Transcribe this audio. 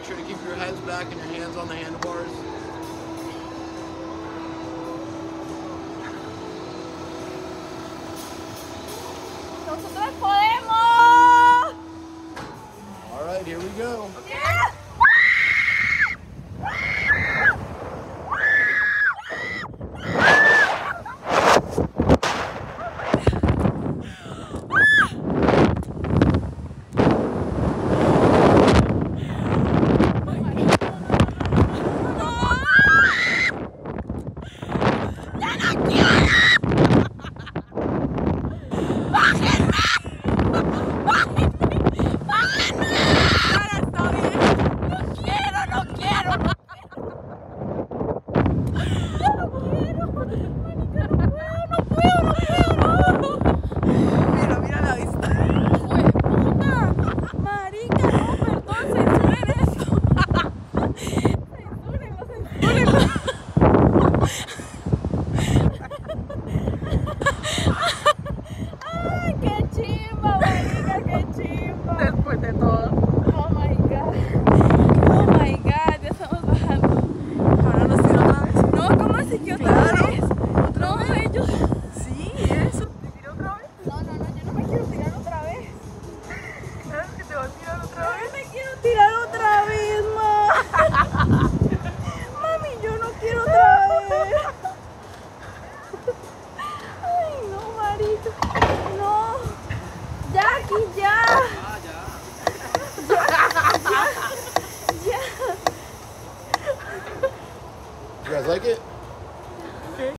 sure to keep your heads back and your hands on the handlebars. ¡Nosotros podemos! All right, here we go. Yeah. Después de todo. Oh my god. Oh my god, ya estamos bajando. Ahora nos tira otra vez. No, ¿cómo así que otra Claro. vez? No, ellos. Sí, eso. ¿Te tira otra vez? No, yo no me quiero tirar otra vez. Claro que te va a tirar otra vez. No me quiero tirar otra vez, ma. Mami, yo no quiero otra vez. Ay, no, marica. No. Jackie, ya. You guys like it?